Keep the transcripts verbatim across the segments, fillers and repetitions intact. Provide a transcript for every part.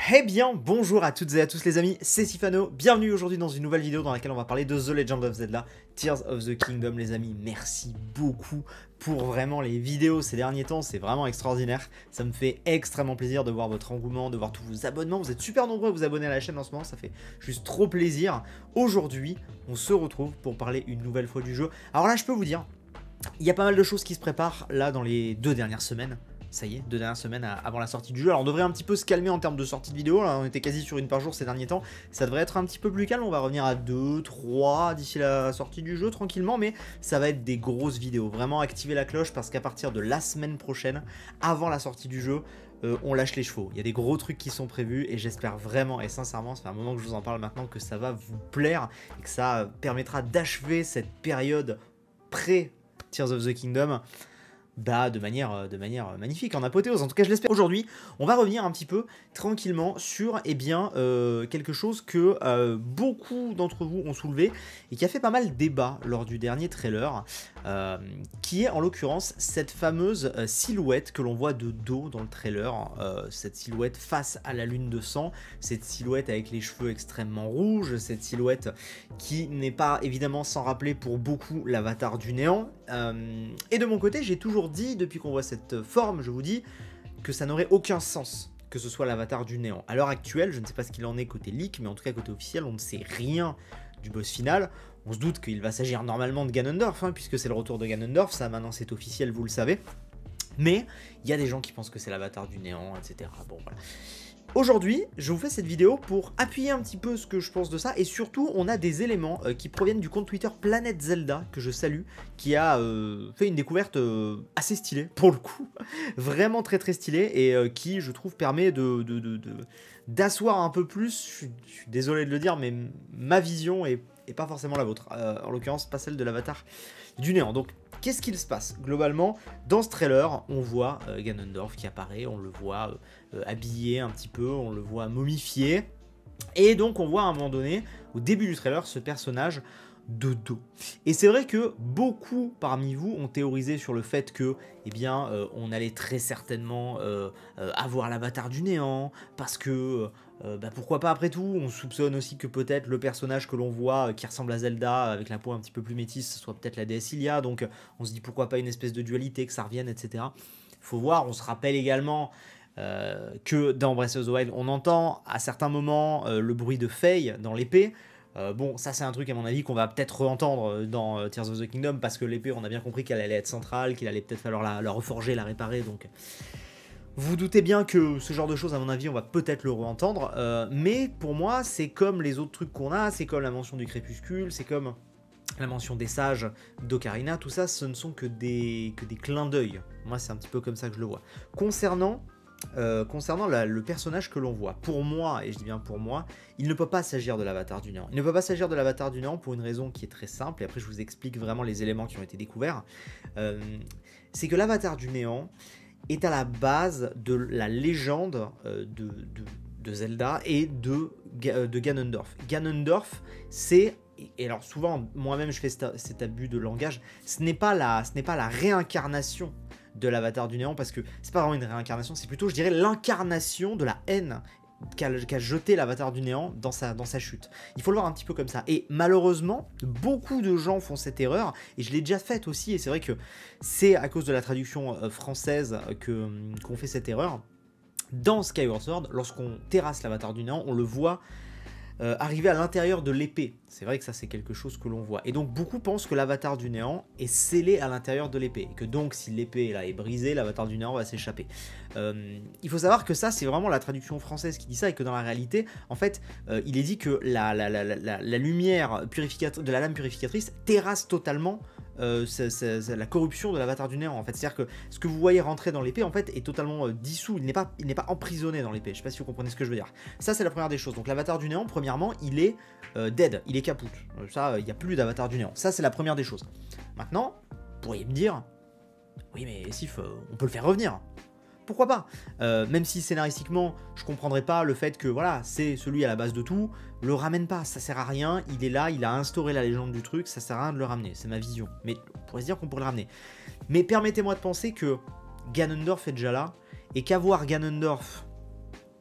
Eh bien, bonjour à toutes et à tous les amis, c'est Sifano, bienvenue aujourd'hui dans une nouvelle vidéo dans laquelle on va parler de The Legend of Zelda, Tears of the Kingdom les amis. Merci beaucoup pour vraiment les vidéos ces derniers temps, c'est vraiment extraordinaire, ça me fait extrêmement plaisir de voir votre engouement, de voir tous vos abonnements, vous êtes super nombreux à vous abonner à la chaîne en ce moment, ça fait juste trop plaisir. Aujourd'hui, on se retrouve pour parler une nouvelle fois du jeu. Alors là, je peux vous dire, il y a pas mal de choses qui se préparent là dans les deux dernières semaines. Ça y est, deux dernières semaines avant la sortie du jeu. Alors on devrait un petit peu se calmer en termes de sortie de vidéo. Là, on était quasi sur une par jour ces derniers temps. Ça devrait être un petit peu plus calme. On va revenir à deux, trois d'ici la sortie du jeu tranquillement. Mais ça va être des grosses vidéos. Vraiment activer la cloche parce qu'à partir de la semaine prochaine, avant la sortie du jeu, euh, on lâche les chevaux. Il y a des gros trucs qui sont prévus et j'espère vraiment et sincèrement, ça fait un moment que je vous en parle maintenant, que ça va vous plaire et que ça permettra d'achever cette période pré-Tears of the Kingdom. Bah, de manière, de manière magnifique, en apothéose, en tout cas je l'espère. Aujourd'hui, on va revenir un petit peu tranquillement sur eh bien, euh, quelque chose que euh, beaucoup d'entre vous ont soulevé et qui a fait pas mal débat lors du dernier trailer, euh, qui est en l'occurrence cette fameuse euh, silhouette que l'on voit de dos dans le trailer, euh, cette silhouette face à la lune de sang, cette silhouette avec les cheveux extrêmement rouges, cette silhouette qui n'est pas évidemment sans rappeler pour beaucoup l'avatar du néant. Euh, et de mon côté, j'ai toujours dit, depuis qu'on voit cette forme, je vous dis, que ça n'aurait aucun sens que ce soit l'avatar du néant. À l'heure actuelle, je ne sais pas ce qu'il en est côté leak, mais en tout cas côté officiel, on ne sait rien du boss final. On se doute qu'il va s'agir normalement de Ganondorf, hein, puisque c'est le retour de Ganondorf, ça maintenant c'est officiel, vous le savez. Mais il y a des gens qui pensent que c'est l'avatar du néant, et cetera. Bon, voilà. Aujourd'hui, je vous fais cette vidéo pour appuyer un petit peu ce que je pense de ça, et surtout, on a des éléments euh, qui proviennent du compte Twitter Planète Zelda, que je salue, qui a euh, fait une découverte euh, assez stylée, pour le coup, vraiment très très stylée, et euh, qui, je trouve, permet de, de, de, de, d'asseoir un peu plus, je suis, je suis désolé de le dire, mais ma vision est, est pas forcément la vôtre, euh, en l'occurrence, pas celle de l'avatar du néant. Donc, qu'est-ce qu'il se passe? Globalement, dans ce trailer, on voit euh, Ganondorf qui apparaît, on le voit euh, euh, habillé un petit peu, on le voit momifié. Et donc, on voit à un moment donné, au début du trailer, ce personnage de dos. Et c'est vrai que beaucoup parmi vous ont théorisé sur le fait que, eh bien, euh, on allait très certainement euh, euh, avoir l'avatar du néant, parce que... Euh, bah pourquoi pas après tout, on soupçonne aussi que peut-être le personnage que l'on voit euh, qui ressemble à Zelda avec la peau un petit peu plus métisse, ce soit peut-être la déesse Hylia, donc euh, on se dit pourquoi pas une espèce de dualité, que ça revienne, et cetera. Faut voir, on se rappelle également euh, que dans Breath of the Wild, on entend à certains moments euh, le bruit de Faye dans l'épée. Euh, bon, ça c'est un truc à mon avis qu'on va peut-être re-entendre dans euh, Tears of the Kingdom, parce que l'épée, on a bien compris qu'elle allait être centrale, qu'il allait peut-être falloir la, la reforger, la réparer, donc... Vous doutez bien que ce genre de choses, à mon avis, on va peut-être le re-entendre, euh, mais pour moi, c'est comme les autres trucs qu'on a, c'est comme la mention du crépuscule, c'est comme la mention des sages d'Ocarina, tout ça, ce ne sont que des, que des clins d'œil. Moi, c'est un petit peu comme ça que je le vois. Concernant, euh, concernant la, le personnage que l'on voit, pour moi, et je dis bien pour moi, il ne peut pas s'agir de l'avatar du néant. Il ne peut pas s'agir de l'avatar du néant pour une raison qui est très simple, et après je vous explique vraiment les éléments qui ont été découverts. Euh, c'est que l'avatar du néant est à la base de la légende euh, de, de, de Zelda et de, de Ganondorf. Ganondorf, c'est, et alors souvent, moi-même je fais cet, cet abus de langage, ce n'est pas la, ce n'est pas la réincarnation de l'avatar du néant, parce que c'est pas vraiment une réincarnation, c'est plutôt, je dirais, l'incarnation de la haine qu'a qu'a jeté l'avatar du néant dans sa, dans sa chute. Il faut le voir un petit peu comme ça. Et malheureusement, beaucoup de gens font cette erreur, et je l'ai déjà faite aussi, et c'est vrai que c'est à cause de la traduction euh, française que, qu'on fait cette erreur. Dans Skyward Sword, lorsqu'on terrasse l'avatar du néant, on le voit euh, arriver à l'intérieur de l'épée. C'est vrai que ça, c'est quelque chose que l'on voit. Et donc, beaucoup pensent que l'avatar du néant est scellé à l'intérieur de l'épée. Et que donc, si l'épée là est brisée, l'avatar du néant va s'échapper. Euh, il faut savoir que ça, c'est vraiment la traduction française qui dit ça, et que dans la réalité, en fait, euh, il est dit que la, la, la, la, la lumière purificatrice de la lame purificatrice terrasse totalement Euh, c'est, c'est, c'est la corruption de l'avatar du néant, en fait. C'est-à-dire que ce que vous voyez rentrer dans l'épée, en fait, est totalement euh, dissous. Il n'est pas, il n'est pas emprisonné dans l'épée. Je sais pas si vous comprenez ce que je veux dire. Ça, c'est la première des choses. Donc, l'avatar du néant, premièrement, il est euh, dead. Il est caput. Euh, ça, il n'y a plus d'avatar du néant. Ça, c'est la première des choses. Maintenant, vous pourriez me dire, oui, mais Sif, euh, on peut le faire revenir. Pourquoi pas, euh, même si scénaristiquement je comprendrais pas le fait que voilà, c'est celui à la base de tout, le ramène pas, ça sert à rien, il est là, il a instauré la légende du truc, ça sert à rien de le ramener, c'est ma vision. Mais on pourrait se dire qu'on pourrait le ramener. Mais permettez-moi de penser que Ganondorf est déjà là, et qu'avoir Ganondorf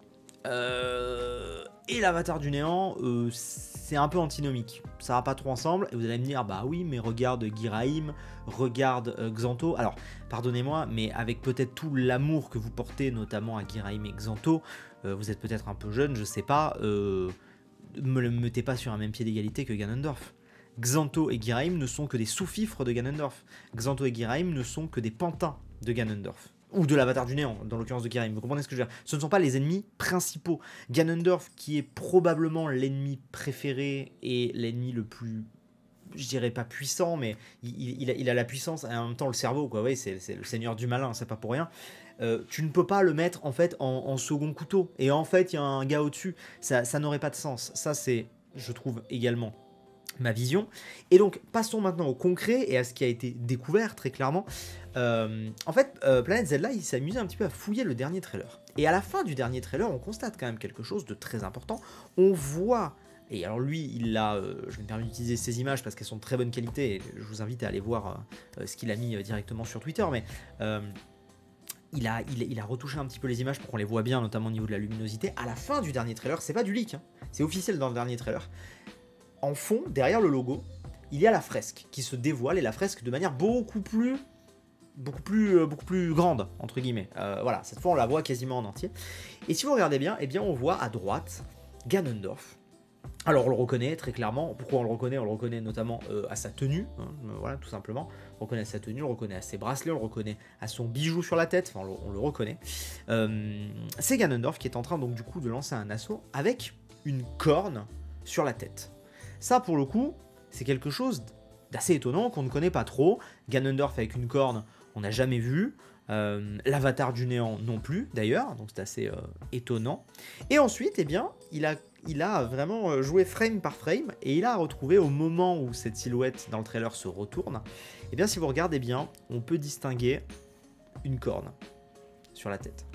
Euh, et l'avatar du néant, euh, c'est un peu antinomique. Ça va pas trop ensemble. Et vous allez me dire, bah oui, mais regarde Giraim, regarde euh, Xanto. Alors, pardonnez-moi, mais avec peut-être tout l'amour que vous portez, notamment à Giraim et Xanto, euh, vous êtes peut-être un peu jeune, je sais pas, euh, me le mettez pas sur un même pied d'égalité que Ganondorf. Xanto et Giraim ne sont que des sous-fifres de Ganondorf. Xanto et Giraim ne sont que des pantins de Ganondorf. Ou de l'avatar du néant, dans l'occurrence de Giraim. Vous comprenez ce que je veux dire? Ce ne sont pas les ennemis principaux. Ganondorf, qui est probablement l'ennemi préféré et l'ennemi le plus, je dirais pas puissant, mais il, il, a, il a la puissance et en même temps le cerveau, quoi. Oui, c'est le seigneur du malin, c'est pas pour rien. Euh, tu ne peux pas le mettre en fait en, en second couteau. Et en fait, il y a un gars au-dessus. Ça, ça n'aurait pas de sens. Ça, c'est, je trouve, également ma vision. Et donc, passons maintenant au concret et à ce qui a été découvert très clairement. Euh, en fait, euh, Planet Zelda, il s'est amusé un petit peu à fouiller le dernier trailer. Et à la fin du dernier trailer, on constate quand même quelque chose de très important. On voit, et alors lui, il a, euh, je vais me permettre d'utiliser ces images parce qu'elles sont de très bonne qualité, et je vous invite à aller voir euh, ce qu'il a mis euh, directement sur Twitter, mais... Euh, Il a, il, il a retouché un petit peu les images pour qu'on les voit bien, notamment au niveau de la luminosité. À la fin du dernier trailer, c'est pas du leak, hein, c'est officiel dans le dernier trailer. En fond, derrière le logo, il y a la fresque qui se dévoile, et la fresque de manière beaucoup plus, beaucoup plus, euh, beaucoup plus grande, entre guillemets. Euh, voilà, cette fois on la voit quasiment en entier. Et si vous regardez bien, eh bien on voit à droite Ganondorf. Alors on le reconnaît très clairement. Pourquoi on le reconnaît? On le reconnaît notamment euh, à sa tenue, hein, voilà, tout simplement. On reconnaît sa tenue, on le reconnaît à ses bracelets, on le reconnaît à son bijou sur la tête, enfin on le, on le reconnaît. Euh, c'est Ganondorf qui est en train donc du coup de lancer un assaut avec une corne sur la tête. Ça pour le coup, c'est quelque chose d'assez étonnant qu'on ne connaît pas trop. Ganondorf avec une corne, on n'a jamais vu. Euh, L'avatar du néant non plus d'ailleurs, donc c'est assez euh, étonnant. Et ensuite, eh bien, il a, il a vraiment joué frame par frame et il a retrouvé au moment où cette silhouette dans le trailer se retourne, eh bien si vous regardez bien, on peut distinguer une corne sur la tête.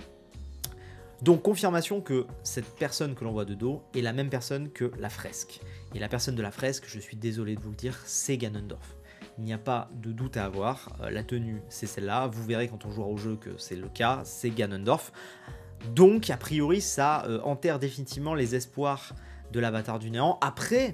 Donc confirmation que cette personne que l'on voit de dos est la même personne que la fresque. Et la personne de la fresque, je suis désolé de vous le dire, c'est Ganondorf. Il n'y a pas de doute à avoir, euh, la tenue c'est celle-là, vous verrez quand on jouera au jeu que c'est le cas, c'est Ganondorf. Donc a priori ça euh, enterre définitivement les espoirs de l'avatar du néant. Après,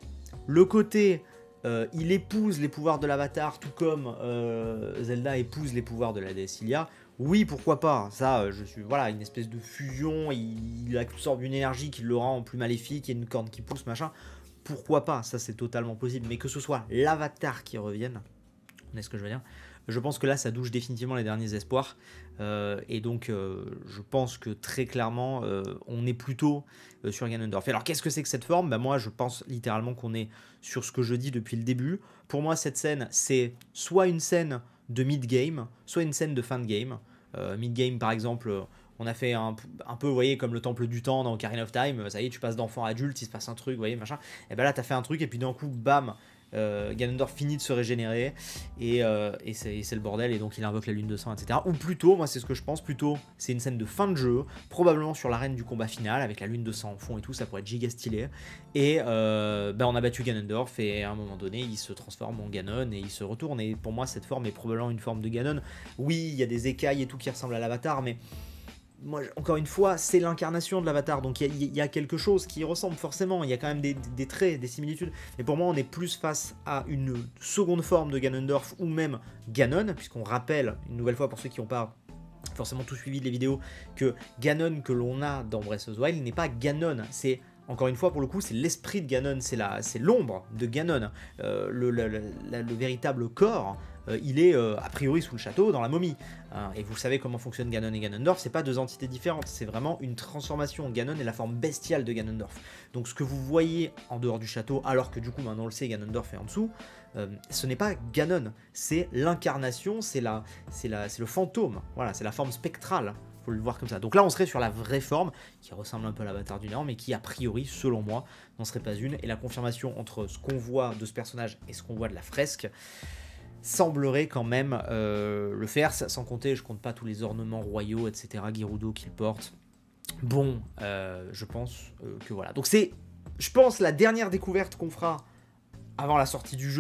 le côté euh, il épouse les pouvoirs de l'avatar tout comme euh, Zelda épouse les pouvoirs de la déesse Hylia, oui pourquoi pas, ça euh, je suis, voilà, une espèce de fusion, il, il absorbe une énergie qui le rend plus maléfique, il y a une corne qui pousse, machin. Pourquoi pas, ça c'est totalement possible, mais que ce soit l'avatar qui revienne, vous voyez ce que je veux dire, je pense que là ça douche définitivement les derniers espoirs, euh, et donc euh, je pense que très clairement euh, on est plutôt euh, sur Ganondorf. Et alors qu'est-ce que c'est que cette forme? Bah, moi je pense littéralement qu'on est sur ce que je dis depuis le début. Pour moi cette scène c'est soit une scène de mid-game, soit une scène de fin de game. Euh, mid-game par exemple... On a fait un, un peu, vous voyez, comme le temple du temps dans Ocarina of Time, ça y est, tu passes d'enfant à adulte, il se passe un truc, vous voyez, machin. Et ben là, t'as fait un truc, et puis d'un coup, bam, euh, Ganondorf finit de se régénérer, et, euh, et c'est le bordel, et donc il invoque la lune de sang, et cetera. Ou plutôt, moi c'est ce que je pense, plutôt, c'est une scène de fin de jeu, probablement sur l'arène du combat final, avec la lune de sang en fond et tout, ça pourrait être giga stylé. Et euh, ben on a battu Ganondorf, et à un moment donné, il se transforme en Ganon, et il se retourne, et pour moi, cette forme est probablement une forme de Ganon. Oui, il y a des écailles et tout qui ressemblent à l'avatar, mais... Moi, encore une fois, c'est l'incarnation de l'avatar, donc il y, y a quelque chose qui ressemble forcément, il y a quand même des, des traits, des similitudes, mais pour moi on est plus face à une seconde forme de Ganondorf, ou même Ganon, puisqu'on rappelle, une nouvelle fois pour ceux qui n'ont pas forcément tout suivi les vidéos, que Ganon que l'on a dans Breath of the Wild n'est pas Ganon, c'est... Encore une fois, pour le coup, c'est l'esprit de Ganon, c'est l'ombre de Ganon. Euh, le, le, le, le véritable corps, euh, il est euh, a priori sous le château, dans la momie. Hein, et vous savez comment fonctionnent Ganon et Ganondorf, c'est pas deux entités différentes, c'est vraiment une transformation. Ganon est la forme bestiale de Ganondorf. Donc ce que vous voyez en dehors du château, alors que du coup, maintenant on le sait, Ganondorf est en dessous, euh, ce n'est pas Ganon, c'est l'incarnation, c'est la, c'est la, c'est le fantôme, voilà, c'est la forme spectrale. Faut le voir comme ça. Donc là, on serait sur la vraie forme, qui ressemble un peu à l'avatar du néant, mais qui, a priori, selon moi, n'en serait pas une. Et la confirmation entre ce qu'on voit de ce personnage et ce qu'on voit de la fresque semblerait quand même euh, le faire, sans compter, je compte pas tous les ornements royaux, et cetera, Gerudo qu'il porte. Bon, euh, je pense euh, que voilà. Donc c'est, je pense, la dernière découverte qu'on fera avant la sortie du jeu.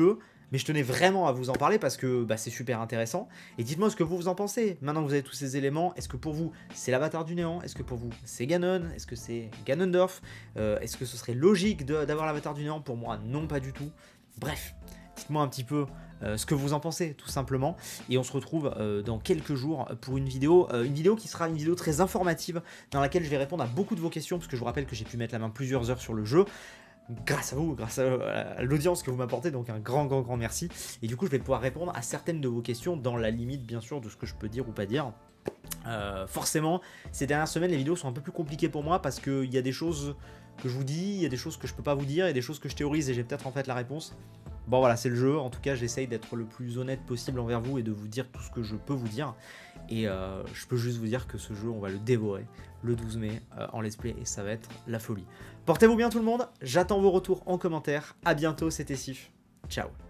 Mais je tenais vraiment à vous en parler parce que bah, c'est super intéressant. Et dites-moi ce que vous, vous en pensez. Maintenant que vous avez tous ces éléments, est-ce que pour vous, c'est l'avatar du néant? Est-ce que pour vous, c'est Ganon? Est-ce que c'est Ganondorf? euh, Est-ce que ce serait logique d'avoir l'avatar du néant? Pour moi, non, pas du tout. Bref, dites-moi un petit peu euh, ce que vous en pensez, tout simplement. Et on se retrouve euh, dans quelques jours pour une vidéo, euh, une vidéo qui sera une vidéo très informative, dans laquelle je vais répondre à beaucoup de vos questions, parce que je vous rappelle que j'ai pu mettre la main plusieurs heures sur le jeu. Grâce à vous, grâce à l'audience que vous m'apportez, donc un grand, grand, grand merci. Et du coup, je vais pouvoir répondre à certaines de vos questions dans la limite, bien sûr, de ce que je peux dire ou pas dire. Euh, forcément, ces dernières semaines, les vidéos sont un peu plus compliquées pour moi parce qu'il y a des choses que je vous dis, il y a des choses que je peux pas vous dire, il y a des choses que je théorise et j'ai peut-être en fait la réponse. Bon voilà, c'est le jeu. En tout cas, j'essaye d'être le plus honnête possible envers vous et de vous dire tout ce que je peux vous dire. Et euh, je peux juste vous dire que ce jeu, on va le dévorer le douze mai euh, en let's play et ça va être la folie. Portez-vous bien tout le monde, j'attends vos retours en commentaire. À bientôt, c'était Sif. Ciao.